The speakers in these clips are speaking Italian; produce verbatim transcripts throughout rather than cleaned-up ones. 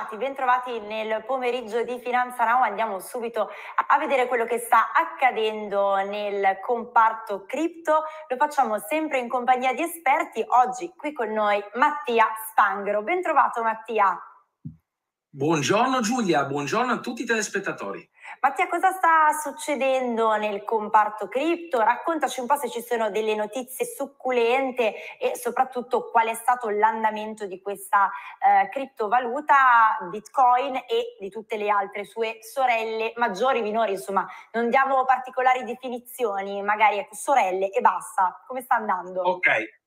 bentrovati, bentrovati nel pomeriggio di Finanza Now. Andiamo subito a vedere quello che sta accadendo nel comparto cripto. Lo facciamo sempre in compagnia di esperti. Oggi qui con noi Mattia Spanghero. Bentrovato Mattia. Buongiorno Giulia, buongiorno a tutti i telespettatori. Mattia, cosa sta succedendo nel comparto cripto? Raccontaci un po' se ci sono delle notizie succulente e soprattutto qual è stato l'andamento di questa eh, criptovaluta Bitcoin e di tutte le altre sue sorelle, maggiori, minori, insomma, non diamo particolari definizioni, magari ecco, sorelle e basta. Come sta andando? Ok,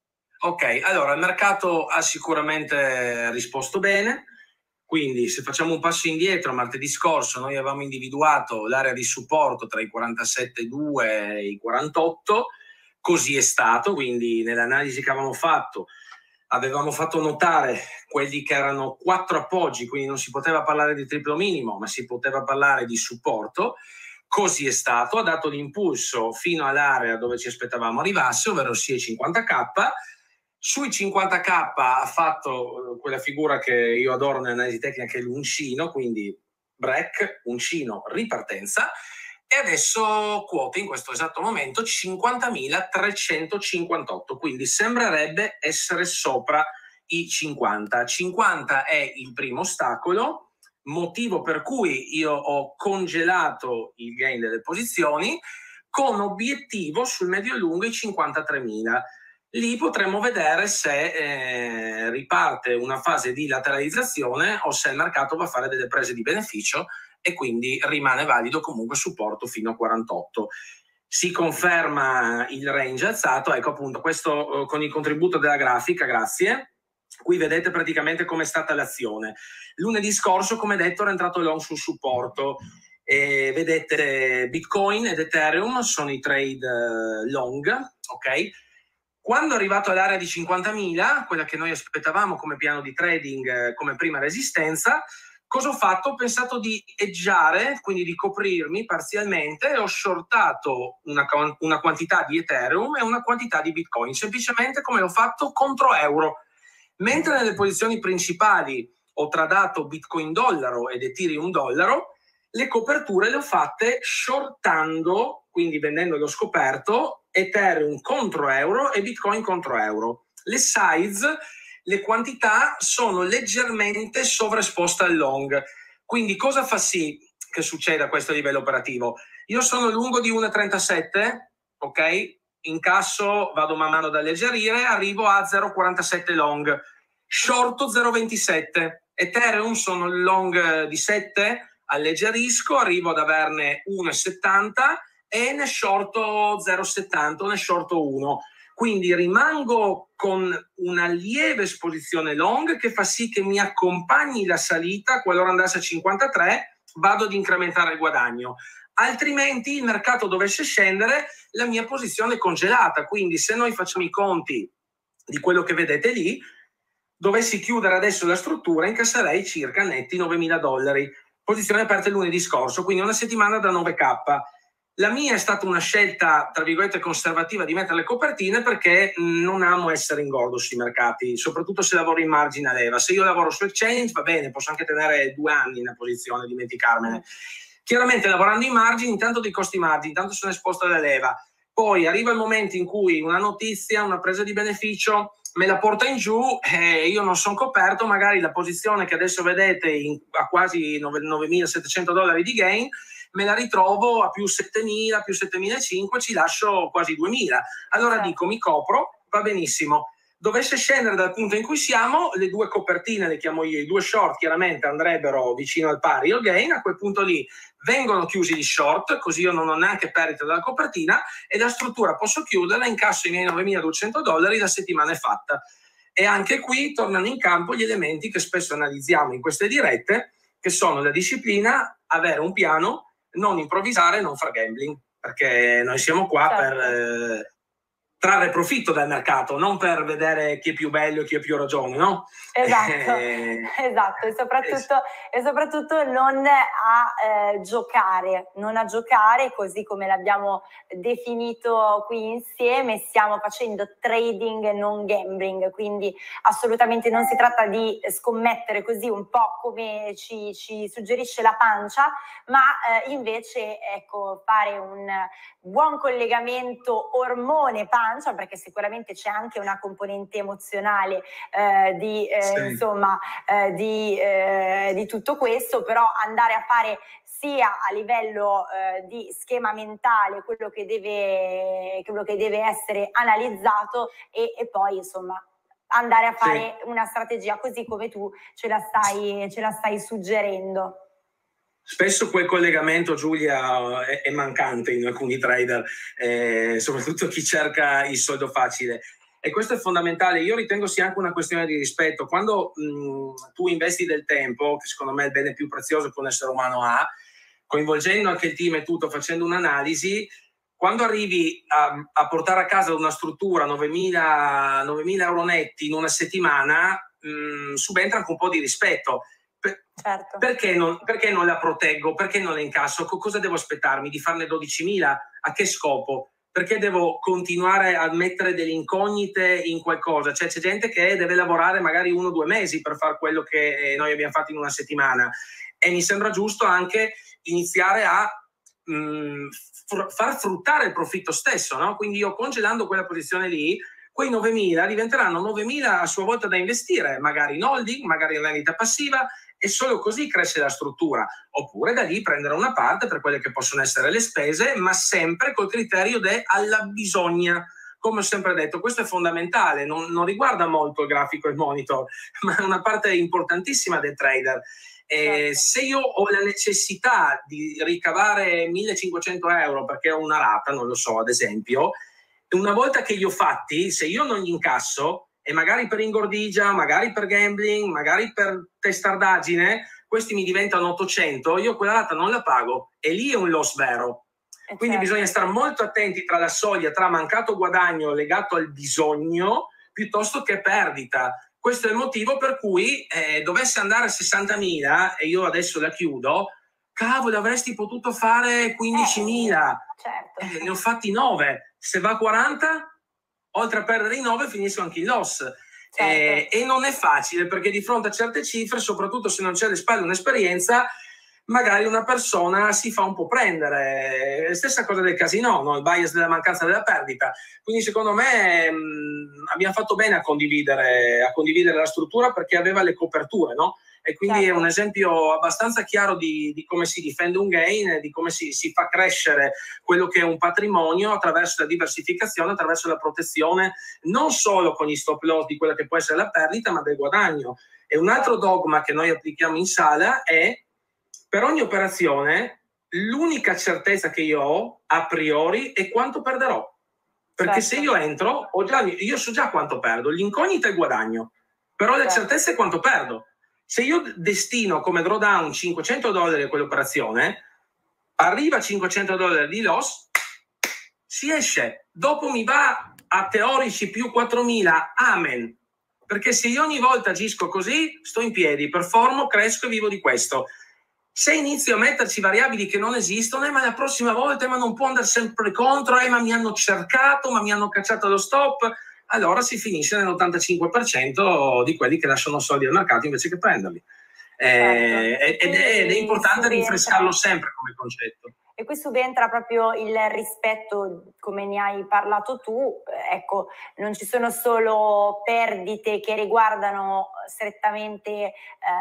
ok, allora il mercato ha sicuramente risposto bene. Quindi se facciamo un passo indietro, martedì scorso noi avevamo individuato l'area di supporto tra i quarantasette virgola due e i quarantotto, così è stato, quindi nell'analisi che avevamo fatto avevamo fatto notare quelli che erano quattro appoggi, quindi non si poteva parlare di triplo minimo, ma si poteva parlare di supporto, così è stato, ha dato l'impulso fino all'area dove ci aspettavamo arrivasse, ovvero sia i cinquanta K. Sui cinquanta K ha fatto quella figura che io adoro nell'analisi tecnica, che è l'uncino, quindi break, uncino, ripartenza, e adesso quote in questo esatto momento cinquantamila trecentocinquantotto, quindi sembrerebbe essere sopra i cinquanta. cinquanta è il primo ostacolo, motivo per cui io ho congelato il gain delle posizioni con obiettivo sul medio e lungo i cinquantatremila. Lì potremo vedere se eh, riparte una fase di lateralizzazione o se il mercato va a fare delle prese di beneficio e quindi rimane valido comunque supporto fino a quarantotto. Si conferma il range alzato, ecco appunto questo eh, con il contributo della grafica, grazie. Qui vedete praticamente com'è stata l'azione. Lunedì scorso, come detto, era entrato long sul supporto. E vedete Bitcoin ed Ethereum sono i trade eh, long, ok? Quando è arrivato all'area di cinquantamila, quella che noi aspettavamo come piano di trading, eh, come prima resistenza, cosa ho fatto? Ho pensato di edgiare, quindi di coprirmi parzialmente, e ho shortato una, una quantità di Ethereum e una quantità di Bitcoin, semplicemente come l'ho fatto contro euro. Mentre nelle posizioni principali ho tradato Bitcoin dollaro ed Ethereum dollaro, le coperture le ho fatte shortando, quindi vendendo lo scoperto, Ethereum contro euro e Bitcoin contro euro. Le size, le quantità sono leggermente sovraesposte al long. Quindi cosa fa sì che succeda a questo livello operativo? Io sono lungo di uno virgola trentasette, ok? Incasso, vado man mano ad alleggerire, arrivo a zero virgola quarantasette long. Shorto zero virgola ventisette. Ethereum sono long di sette, alleggerisco, arrivo ad averne uno virgola settanta e ne shorto zero virgola settanta, ne shorto uno. Quindi rimango con una lieve esposizione long che fa sì che mi accompagni la salita. Qualora andasse a cinquantatré vado ad incrementare il guadagno, altrimenti il mercato dovesse scendere, la mia posizione è congelata. Quindi se noi facciamo i conti di quello che vedete lì, dovessi chiudere adesso la struttura, incasserei circa netti novemila dollari. Posizione aperta il lunedì scorso, quindi una settimana da nove K. La mia è stata una scelta, tra virgolette, conservativa di mettere le copertine, perché non amo essere ingordo sui mercati, soprattutto se lavoro in margine a leva. Se io lavoro su exchange va bene, posso anche tenere due anni in una posizione, dimenticarmene. Chiaramente lavorando in margine, intanto dei costi margini, intanto sono esposto alla leva. Poi arriva il momento in cui una notizia, una presa di beneficio me la porta in giù e io non sono coperto, magari la posizione che adesso vedete in, a quasi novemilasettecento dollari di gain, me la ritrovo a più settemila, più settemilacinquecento, ci lascio quasi duemila. Allora dico, mi copro, va benissimo. Dovesse scendere dal punto in cui siamo, le due copertine, le chiamo io, i due short chiaramente andrebbero vicino al pari o gain, a quel punto lì vengono chiusi gli short, così io non ho neanche perdita dalla copertina e la struttura posso chiuderla, incasso i miei novemiladuecento dollari, la settimana è fatta. E anche qui tornano in campo gli elementi che spesso analizziamo in queste dirette, che sono la disciplina, avere un piano, non improvvisare, non far gambling, perché noi siamo qua certo. per... Eh, trarre profitto dal mercato, non per vedere chi è più bello e chi ha più ragione, no? Esatto, eh, esatto, e soprattutto, eh, e soprattutto non a eh, giocare, non a giocare così come l'abbiamo definito qui insieme, stiamo facendo trading e non gambling, quindi assolutamente non si tratta di scommettere così un po' come ci, ci suggerisce la pancia, ma eh, invece ecco, fare un buon collegamento ormone-pancia, perché sicuramente c'è anche una componente emozionale eh, di, eh, sì. insomma, eh, di, eh, di tutto questo, però andare a fare sia a livello eh, di schema mentale quello che deve, quello che deve essere analizzato e, e poi insomma andare a fare sì. una strategia così come tu ce la stai, ce la stai suggerendo. Spesso quel collegamento, Giulia, è, è mancante in alcuni trader, eh, soprattutto chi cerca il soldo facile. E questo è fondamentale. Io ritengo sia anche una questione di rispetto. Quando mh, tu investi del tempo, che secondo me è il bene più prezioso che un essere umano ha, coinvolgendo anche il team e tutto, facendo un'analisi, quando arrivi a, a portare a casa una struttura novemila euro netti in una settimana, mh, subentra anche un po' di rispetto. Certo. Perché non, perché non la proteggo? Perché non la incasso? Cosa devo aspettarmi? Di farne dodicimila? A che scopo? Perché devo continuare a mettere delle incognite in qualcosa? Cioè c'è gente che deve lavorare magari uno o due mesi per fare quello che noi abbiamo fatto in una settimana, e mi sembra giusto anche iniziare a mh, far fruttare il profitto stesso, no? Quindi io, congelando quella posizione lì, quei novemila diventeranno novemila a sua volta da investire, magari in holding, magari in rendita passiva, e solo così cresce la struttura. Oppure da lì prendere una parte per quelle che possono essere le spese, ma sempre col criterio alla bisogna. Come ho sempre detto, questo è fondamentale, non, non riguarda molto il grafico e il monitor, ma è una parte importantissima del trader. Eh, certo. Se io ho la necessità di ricavare millecinquecento euro perché ho una rata, non lo so, ad esempio, una volta che li ho fatti, se io non gli incasso, e magari per ingordigia, magari per gambling, magari per testardaggine, questi mi diventano ottocento, io quella rata non la pago, e lì è un loss vero. E quindi certo. Bisogna stare molto attenti tra la soglia, tra mancato guadagno legato al bisogno, piuttosto che perdita. Questo è il motivo per cui eh, dovesse andare a sessantamila, e io adesso la chiudo, cavolo, avresti potuto fare quindicimila, eh, certo. eh, ne ho fatti nove, se va a quaranta... oltre a perdere i nove finisco anche in loss. Certo. eh, e non è facile, perché di fronte a certe cifre, soprattutto se non c'è alle spalle un'esperienza, magari una persona si fa un po' prendere. Stessa cosa del casino, no? Il bias della mancanza della perdita. Quindi secondo me mh, abbiamo fatto bene a condividere, a condividere la struttura, perché aveva le coperture, no? E quindi certo. È un esempio abbastanza chiaro di, di come si difende un gain, di come si, si fa crescere quello che è un patrimonio attraverso la diversificazione, attraverso la protezione, non solo con gli stop loss di quella che può essere la perdita, ma del guadagno. E un altro dogma che noi applichiamo in sala è: per ogni operazione l'unica certezza che io ho a priori è quanto perderò. Perché certo. Se io entro, ho già, io so già quanto perdo, l'incognita è il guadagno, però la certo. certezza è quanto perdo. Se io destino come drawdown cinquecento dollari a quell'operazione, arriva a cinquecento dollari di loss, si esce. Dopo mi va a teorici più quattromila, amen. Perché se io ogni volta agisco così, sto in piedi, performo, cresco e vivo di questo. Se inizio a metterci variabili che non esistono, eh, ma la prossima volta, eh, ma non può andare sempre contro, eh, ma mi hanno cercato, ma mi hanno cacciato lo stop, allora si finisce nell'ottantacinque per cento di quelli che lasciano soldi al mercato invece che prenderli. Eh, certo. ed, è, ed è importante rinfrescarlo sempre come concetto. E qui subentra proprio il rispetto, come ne hai parlato tu. Ecco, non ci sono solo perdite che riguardano strettamente eh,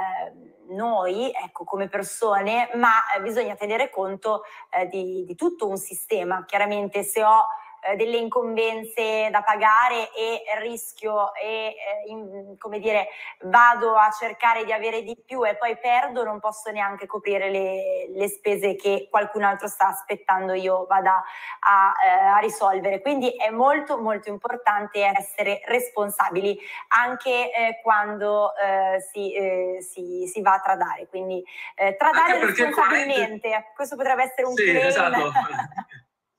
noi, ecco, come persone, ma eh, bisogna tenere conto eh, di, di tutto un sistema. Chiaramente, se ho eh, delle incombenze da pagare e rischio e eh, in, come dire, vado a cercare di avere di più e poi perdo, non posso neanche coprire le, le spese che qualcun altro sta aspettando io vada a, eh, a risolvere. Quindi è molto molto importante essere responsabili anche eh, quando eh, si, eh, si, si va a tradare. Quindi eh, tradare responsabilmente, questo potrebbe essere un sì, claim. Esatto.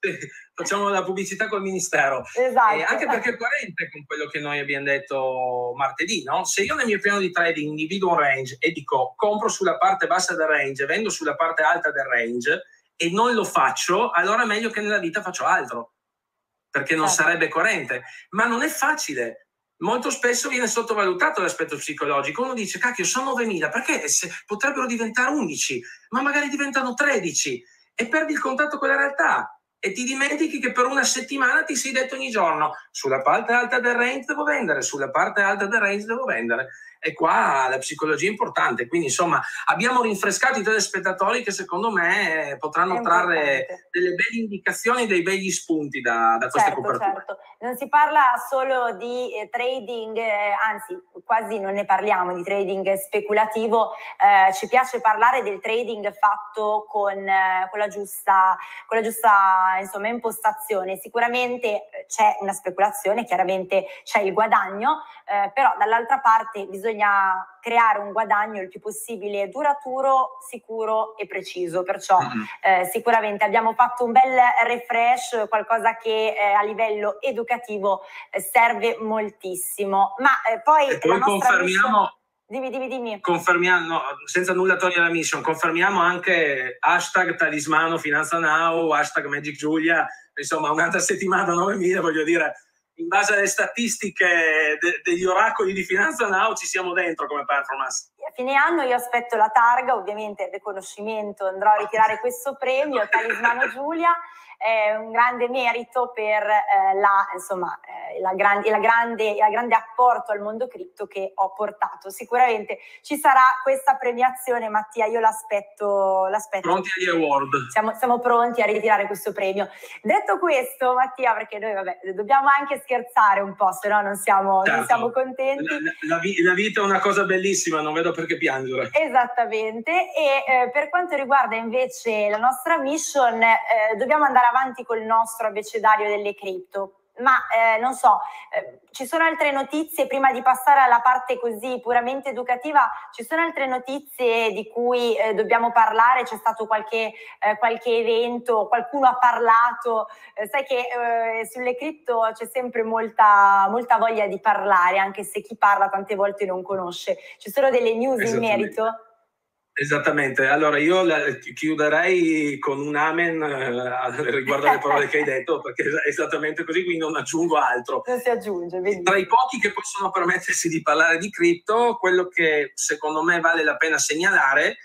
facciamo la pubblicità col ministero. Esatto. Eh, anche perché è coerente con quello che noi abbiamo detto martedì, no? Se io nel mio piano di trading individuo un range e dico compro sulla parte bassa del range e vendo sulla parte alta del range e non lo faccio, allora è meglio che nella vita faccio altro, perché non certo. sarebbe coerente. Ma non è facile. Molto spesso viene sottovalutato l'aspetto psicologico. Uno dice, cacchio, sono novemila, perché se potrebbero diventare undici, ma magari diventano tredici, e perdi il contatto con la realtà e ti dimentichi che per una settimana ti sei detto ogni giorno sulla parte alta del range devo vendere, sulla parte alta del range devo vendere. E qua la psicologia è importante, quindi insomma abbiamo rinfrescato i telespettatori che secondo me potranno trarre delle belle indicazioni, dei begli spunti da, da queste certo, coperture. Certo, non si parla solo di eh, trading, eh, anzi quasi non ne parliamo di trading speculativo, eh, ci piace parlare del trading fatto con, eh, con la giusta, con la giusta insomma, impostazione. Sicuramente c'è una speculazione, chiaramente c'è il guadagno, eh, però dall'altra parte bisogna creare un guadagno il più possibile duraturo, sicuro e preciso, perciò eh, sicuramente abbiamo fatto un bel refresh, qualcosa che eh, a livello educativo eh, serve moltissimo, ma eh, poi, e poi la nostra confermiamo mission... dimmi, dimmi, dimmi. Confermiamo, no, senza nulla togliere la mission, confermiamo anche hashtag talismano Finanza Now, hashtag Magic Giulia, insomma un'altra settimana novemila, voglio dire, in base alle statistiche de degli oracoli di Finanza Now ci siamo dentro come performance. A fine anno io aspetto la targa, ovviamente il riconoscimento, andrò a ritirare questo premio, Talismano Giulia, è un grande merito per eh, la, insomma, eh, la, grande, la, grande, la grande apporto al mondo cripto che ho portato. Sicuramente ci sarà questa premiazione, Mattia, io l'aspetto. Pronti agli award. Siamo, siamo pronti a ritirare questo premio. Detto questo, Mattia, perché noi vabbè, dobbiamo anche scherzare un po', se no non siamo, certo. non siamo contenti. La, la, la vita è una cosa bellissima, non vedo perché piangere. Esattamente, e eh, per quanto riguarda invece la nostra mission, eh, dobbiamo andare avanti col nostro abbecedario delle cripto. Ma eh, non so, eh, ci sono altre notizie prima di passare alla parte così puramente educativa, ci sono altre notizie di cui eh, dobbiamo parlare? C'è stato qualche, eh, qualche evento, qualcuno ha parlato, eh, sai che eh, sulle cripto c'è sempre molta, molta voglia di parlare, anche se chi parla tante volte non conosce. Ci sono delle news in merito? Esattamente, allora io la, chiuderei con un amen eh, riguardo alle parole che hai detto, perché è esattamente così, quindi non aggiungo altro. Non si aggiunge, benissimo. Tra i pochi che possono permettersi di parlare di cripto, quello che secondo me vale la pena segnalare,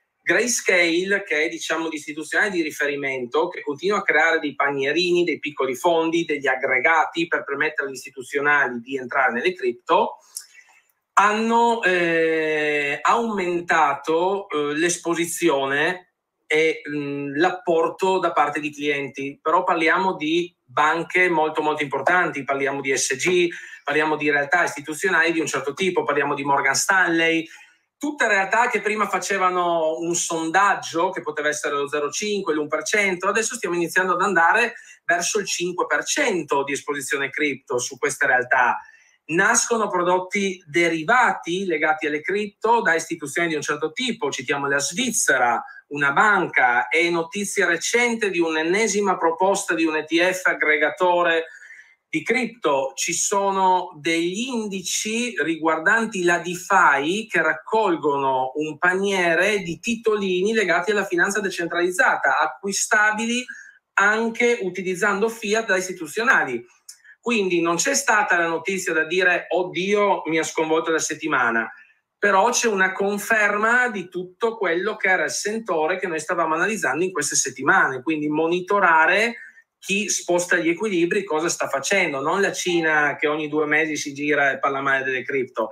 Grayscale, che è diciamo l'istituzione di riferimento, che continua a creare dei panierini, dei piccoli fondi, degli aggregati per permettere agli istituzionali di entrare nelle cripto, hanno eh, aumentato eh, l'esposizione e l'apporto da parte di clienti, però parliamo di banche molto molto importanti, parliamo di S G, parliamo di realtà istituzionali di un certo tipo, parliamo di Morgan Stanley, tutte realtà che prima facevano un sondaggio che poteva essere lo zero virgola cinque, l'uno per cento, adesso stiamo iniziando ad andare verso il cinque per cento di esposizione cripto su queste realtà. Nascono prodotti derivati legati alle cripto da istituzioni di un certo tipo, citiamo la Svizzera, una banca, e notizia recente di un'ennesima proposta di un E T F aggregatore di cripto. Ci sono degli indici riguardanti la DeFi che raccolgono un paniere di titolini legati alla finanza decentralizzata, acquistabili anche utilizzando fiat da istituzionali. Quindi non c'è stata la notizia da dire oddio mi ha sconvolto la settimana, però c'è una conferma di tutto quello che era il sentore che noi stavamo analizzando in queste settimane, quindi monitorare chi sposta gli equilibri, cosa sta facendo, non la Cina che ogni due mesi si gira e parla male delle cripto.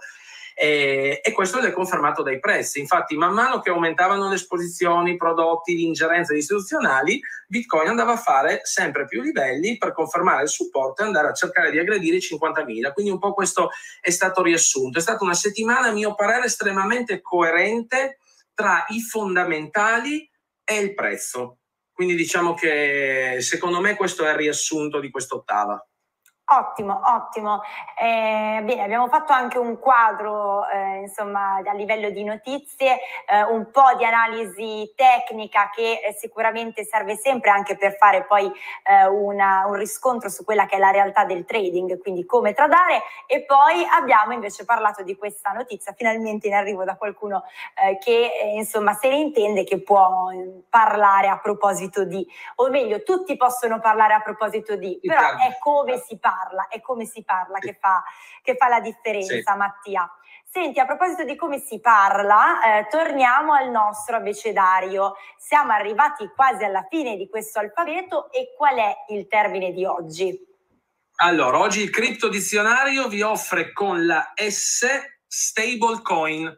E, e questo è confermato dai prezzi. Infatti man mano che aumentavano le esposizioni, i prodotti, l'ingerenza istituzionali, Bitcoin andava a fare sempre più livelli per confermare il supporto e andare a cercare di aggredire i cinquantamila. Quindi un po' questo è stato riassunto. È stata una settimana, a mio parere, estremamente coerente tra i fondamentali e il prezzo. Quindi diciamo che secondo me questo è il riassunto di quest'ottava. Ottimo, ottimo. Eh, bene, abbiamo fatto anche un quadro, eh, insomma, a livello di notizie, eh, un po' di analisi tecnica che eh, sicuramente serve sempre anche per fare poi eh, una, un riscontro su quella che è la realtà del trading, quindi come tradare, e poi abbiamo invece parlato di questa notizia, finalmente in arrivo da qualcuno eh, che eh, insomma se ne intende, che può eh, parlare a proposito di, o meglio, tutti possono parlare a proposito di, però è come si parla. Parla, è come si parla sì. che, fa, che fa la differenza, sì. Mattia. Senti, a proposito di come si parla, eh, torniamo al nostro abecedario. Siamo arrivati quasi alla fine di questo alfabeto, e qual è il termine di oggi? Allora, oggi il Crypto Dizionario vi offre con la S stablecoin.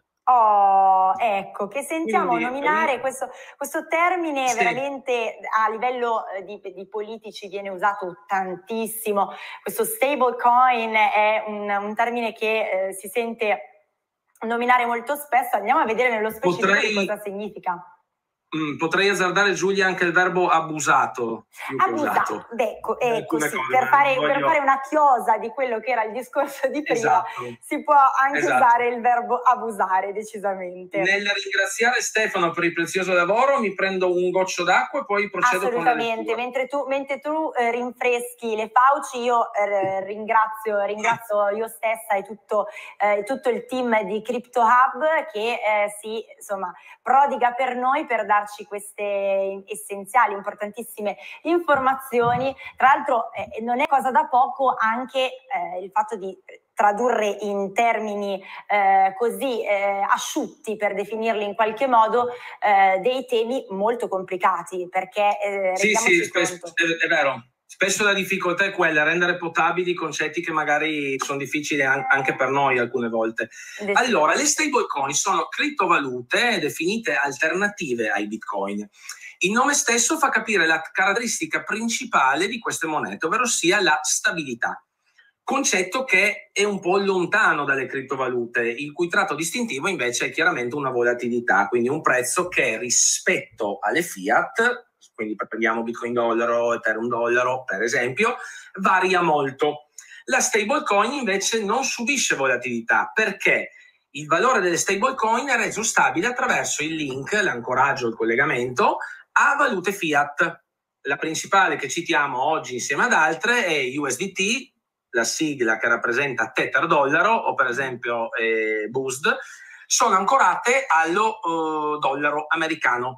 Oh, ecco, che sentiamo Quindi, nominare um, questo, questo termine sì. Veramente a livello eh, di, di politici viene usato tantissimo. Questo stablecoin è un, un termine che eh, si sente nominare molto spesso. Andiamo a vedere nello specifico Potrei... di cosa significa. Mm, potrei azzardare, Giulia, anche il verbo abusato. Abusato, ecco, ecco sì, cose, per, fare, voglio... per fare una chiosa di quello che era il discorso di prima, esatto. Si può anche esatto. usare il verbo abusare, decisamente. Nel ringraziare Stefano per il prezioso lavoro, mi prendo un goccio d'acqua e poi procedo con la lettura. Assolutamente, mentre tu, mentre tu eh, rinfreschi le fauci, io eh, ringrazio, ringrazio io stessa e tutto, eh, tutto il team di Crypto Hub che eh, si insomma, prodiga per noi per darci queste essenziali, importantissime informazioni. Tra l'altro eh, non è cosa da poco anche eh, il fatto di tradurre in termini eh, così eh, asciutti, per definirli in qualche modo, eh, dei temi molto complicati, perché eh, sì, sì, spesso, è, è vero. Spesso la difficoltà è quella, rendere potabili concetti che magari sono difficili anche per noi alcune volte. Allora, le stablecoin sono criptovalute definite alternative ai bitcoin. Il nome stesso fa capire la caratteristica principale di queste monete, ovvero sia la stabilità. Concetto che è un po' lontano dalle criptovalute, il cui tratto distintivo invece è chiaramente una volatilità, quindi un prezzo che rispetto alle fiat, quindi prendiamo Bitcoin dollaro, Ethereum dollaro per esempio, varia molto. La stablecoin invece non subisce volatilità perché il valore delle stablecoin è reso stabile attraverso il link, l'ancoraggio, il collegamento a valute fiat. La principale che citiamo oggi insieme ad altre è U S D T, la sigla che rappresenta Tether dollaro, o per esempio eh, B U S D, sono ancorate allo uh, dollaro americano.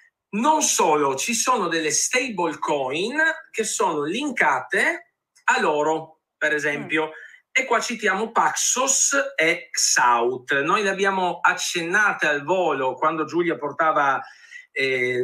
Non solo, ci sono delle stable coin che sono linkate all'oro, per esempio, mm. e qua citiamo Paxos e Xout. Noi le abbiamo accennate al volo quando Giulia portava Eh,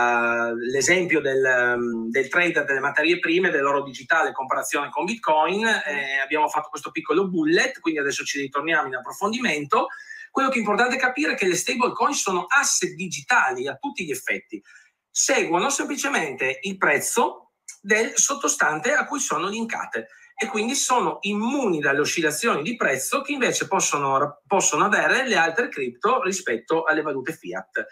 l'esempio del, del trader delle materie prime, dell'oro digitale in comparazione con Bitcoin. Eh, abbiamo fatto questo piccolo bullet, quindi adesso ci ritorniamo in approfondimento. Quello che è importante capire è che le stablecoin sono asset digitali a tutti gli effetti, seguono semplicemente il prezzo del sottostante a cui sono linkate e quindi sono immuni dalle oscillazioni di prezzo che invece possono, possono avere le altre cripto rispetto alle valute fiat.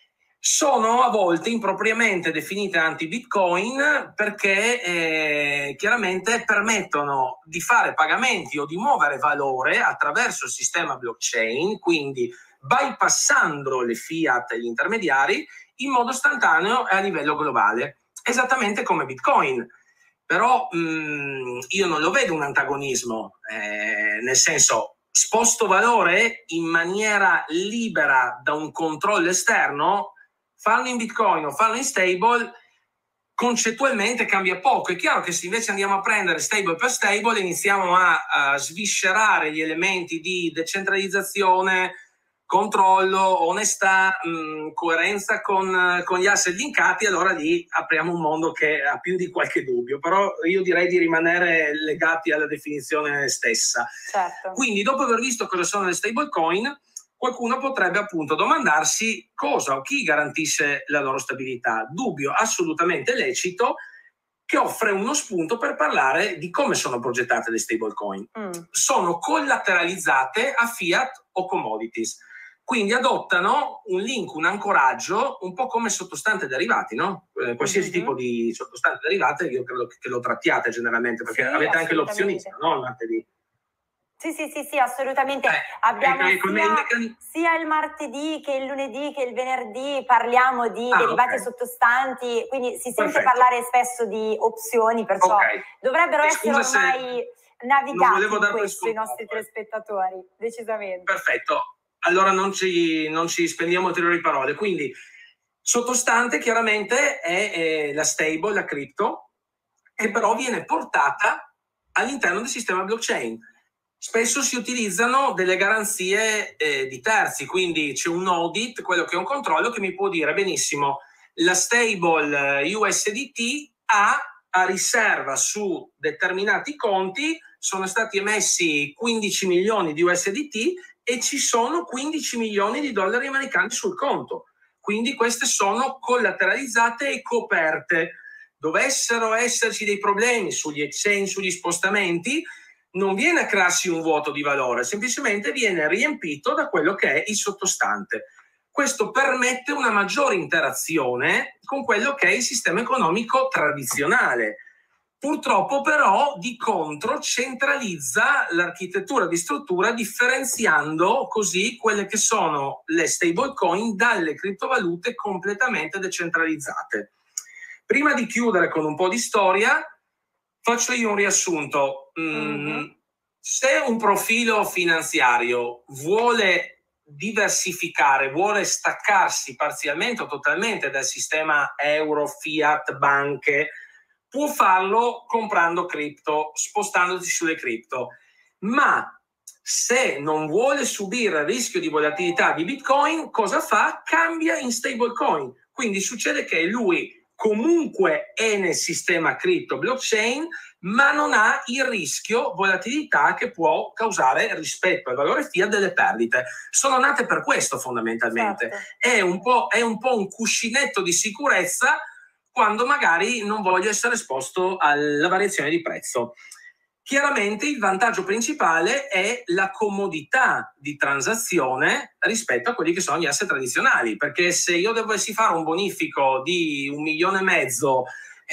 Sono a volte impropriamente definite anti-Bitcoin perché eh, chiaramente permettono di fare pagamenti o di muovere valore attraverso il sistema blockchain, quindi bypassando le fiat e gli intermediari in modo istantaneo e a livello globale, esattamente come Bitcoin. Però mh, io non lo vedo un antagonismo, eh, nel senso, sposto valore in maniera libera da un controllo esterno. Farlo in Bitcoin o farlo in stable concettualmente cambia poco. È chiaro che se invece andiamo a prendere stable per stable iniziamo a, a sviscerare gli elementi di decentralizzazione, controllo, onestà, mh, coerenza con, con gli asset linkati, allora lì apriamo un mondo che ha più di qualche dubbio, però io direi di rimanere legati alla definizione stessa. Certo. Quindi dopo aver visto cosa sono le stablecoin, qualcuno potrebbe appunto domandarsi cosa o chi garantisce la loro stabilità. Dubbio assolutamente lecito che offre uno spunto per parlare di come sono progettate le stablecoin. Mm. Sono collateralizzate a fiat o commodities. Quindi adottano un link, un ancoraggio, un po' come sottostante derivati, no? Eh, qualsiasi mm-hmm. tipo di sottostante derivate, io credo che lo trattiate generalmente, perché sì, avete anche l'opzionista, no? Il martedì. Sì, sì, sì, sì, assolutamente. Eh, Abbiamo eh, sia, sia il martedì che il lunedì che il venerdì parliamo di ah, derivati okay. sottostanti, quindi si sente Perfetto. parlare spesso di opzioni, perciò okay. dovrebbero e essere ormai navigati in questo i nostri telespettatori, decisamente. Perfetto. Allora non ci, non ci spendiamo ulteriori parole. Quindi, sottostante chiaramente è, è la stable, la cripto, che però viene portata all'interno del sistema blockchain. Spesso si utilizzano delle garanzie eh, di terzi, quindi c'è un audit, quello che è un controllo, che mi può dire benissimo la stable U S D T ha a riserva su determinati conti, sono stati emessi quindici milioni di U S D T e ci sono quindici milioni di dollari americani sul conto. Quindi queste sono collateralizzate e coperte. Dovessero esserci dei problemi sugli exchange, sugli spostamenti, non viene a crearsi un vuoto di valore, semplicemente viene riempito da quello che è il sottostante. Questo permette una maggiore interazione con quello che è il sistema economico tradizionale. Purtroppo però di contro centralizza l'architettura di struttura differenziando così quelle che sono le stablecoin dalle criptovalute completamente decentralizzate. Prima di chiudere con un po' di storia, faccio io un riassunto. Mm-hmm. Se un profilo finanziario vuole diversificare, vuole staccarsi parzialmente o totalmente dal sistema euro, fiat, banche, può farlo comprando cripto, spostandosi sulle cripto, ma se non vuole subire il rischio di volatilità di Bitcoin, cosa fa? Cambia in stablecoin. Quindi succede che lui comunque è nel sistema cripto blockchain, ma non ha il rischio volatilità che può causare rispetto al valore fiat delle perdite. Sono nate per questo fondamentalmente. Certo. È un po', è un po' un cuscinetto di sicurezza quando magari non voglio essere esposto alla variazione di prezzo. Chiaramente il vantaggio principale è la comodità di transazione rispetto a quelli che sono gli asset tradizionali, perché se io dovessi fare un bonifico di un milione e mezzo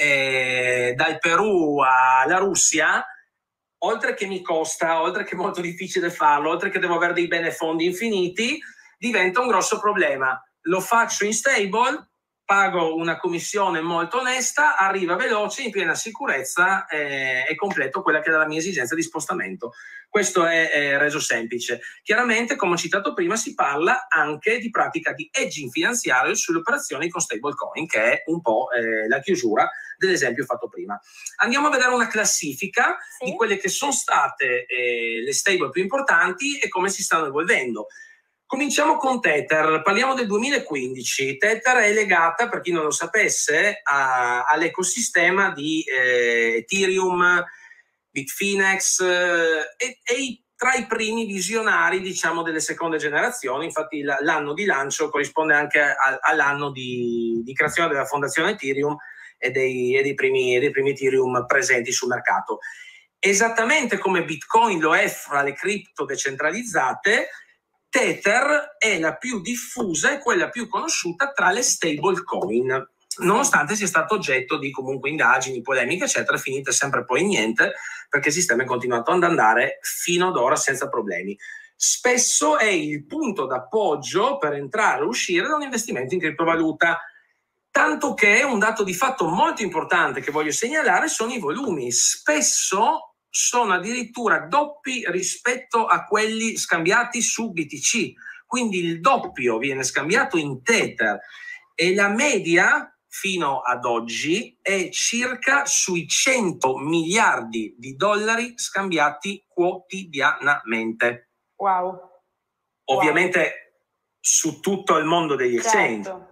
eh, dal Perù alla Russia, oltre che mi costa, oltre che è molto difficile farlo, oltre che devo avere dei benefondi infiniti, diventa un grosso problema. Lo faccio in stable, pago una commissione molto onesta, arriva veloce, in piena sicurezza eh, e completo quella che è la mia esigenza di spostamento. Questo è, è reso semplice. Chiaramente, come ho citato prima, si parla anche di pratica di hedging finanziario sulle operazioni con stablecoin, che è un po' eh, la chiusura dell'esempio fatto prima. Andiamo a vedere una classifica sì. di quelle che sono state eh, le stable più importanti e come si stanno evolvendo. Cominciamo con Tether, parliamo del duemilaquindici. Tether è legata, per chi non lo sapesse, a, all'ecosistema di eh, Ethereum, Bitfinex eh, e, e tra i primi visionari, diciamo, delle seconde generazioni. Infatti l'anno di lancio corrisponde anche a, all'anno di, di creazione della fondazione Ethereum e dei, e dei, primi, dei primi Ethereum presenti sul mercato. Esattamente come Bitcoin lo è fra le cripto decentralizzate, Tether è la più diffusa e quella più conosciuta tra le stablecoin, nonostante sia stato oggetto di comunque indagini, polemiche, eccetera, finite sempre poi in niente, perché il sistema è continuato ad andare fino ad ora senza problemi. Spesso è il punto d'appoggio per entrare o uscire da un investimento in criptovaluta, tanto che un dato di fatto molto importante che voglio segnalare sono i volumi. Spesso sono addirittura doppi rispetto a quelli scambiati su B T C, quindi il doppio viene scambiato in Tether e la media fino ad oggi è circa sui cento miliardi di dollari scambiati quotidianamente. Wow. Ovviamente wow. su tutto il mondo degli exchange. Certo.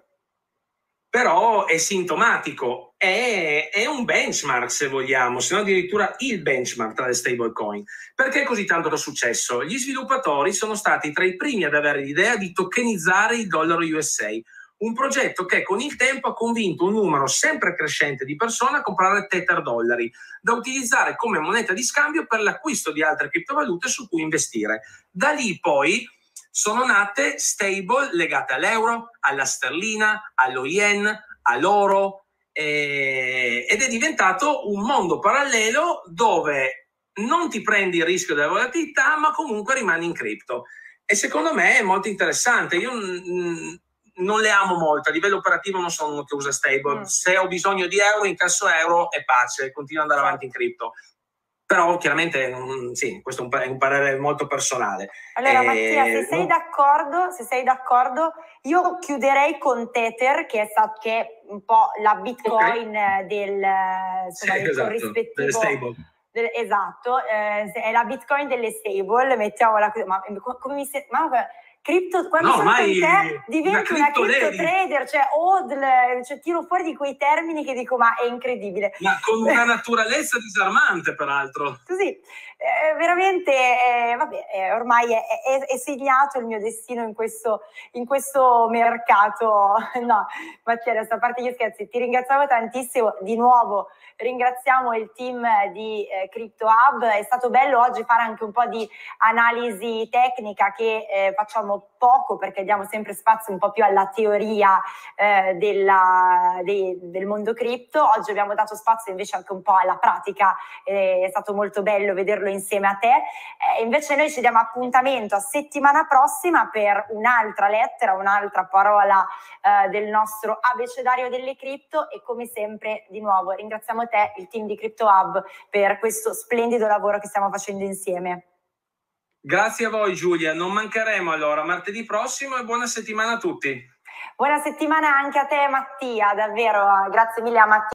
Però è sintomatico, è, è un benchmark se vogliamo, se no addirittura il benchmark tra le stablecoin. Perché così tanto è successo? Gli sviluppatori sono stati tra i primi ad avere l'idea di tokenizzare il dollaro U S A, un progetto che con il tempo ha convinto un numero sempre crescente di persone a comprare Tether dollari, da utilizzare come moneta di scambio per l'acquisto di altre criptovalute su cui investire. Da lì poi sono nate stable legate all'euro, alla sterlina, allo yen, all'oro, eh, ed è diventato un mondo parallelo dove non ti prendi il rischio della volatilità, ma comunque rimani in cripto. E secondo me è molto interessante. Io mh, non le amo molto, a livello operativo non sono uno che usa stable. Mm. Se ho bisogno di euro, incasso euro e pace, continuo ad andare avanti in cripto. Però chiaramente mh, sì, questo è un parere molto personale. Allora, eh, Mattia, se sei d'accordo, se sei d'accordo, io chiuderei con Tether, che è, stato, che è un po' la Bitcoin okay. del, insomma, sì, del esatto, corrispettivo. Delle stable. Del, esatto, eh, è la Bitcoin delle stable, mettiamola così. Ma come mi sembra? Cripto, quando no, sono con te una divento una cripto cripto trader, cioè, o del, cioè tiro fuori di quei termini che dico ma è incredibile. Ma con una naturalezza disarmante, peraltro. Così, eh, veramente, eh, vabbè, eh, ormai è, è, è segnato il mio destino in questo, in questo mercato. No, Mattia, adesso a parte gli scherzi, ti ringraziamo tantissimo, di nuovo ringraziamo il team di eh, Crypto Hub, è stato bello oggi fare anche un po' di analisi tecnica che eh, facciamo poco perché diamo sempre spazio un po' più alla teoria eh, della, de, del mondo cripto. Oggi abbiamo dato spazio invece anche un po' alla pratica, eh, è stato molto bello vederlo insieme a te. Eh, invece noi ci diamo appuntamento a settimana prossima per un'altra lettera, un'altra parola eh, del nostro abecedario delle cripto, e come sempre di nuovo ringraziamo te, il team di Crypto Hub, per questo splendido lavoro che stiamo facendo insieme. Grazie a voi Giulia, non mancheremo allora martedì prossimo e buona settimana a tutti. Buona settimana anche a te Mattia, davvero, grazie mille a Mattia.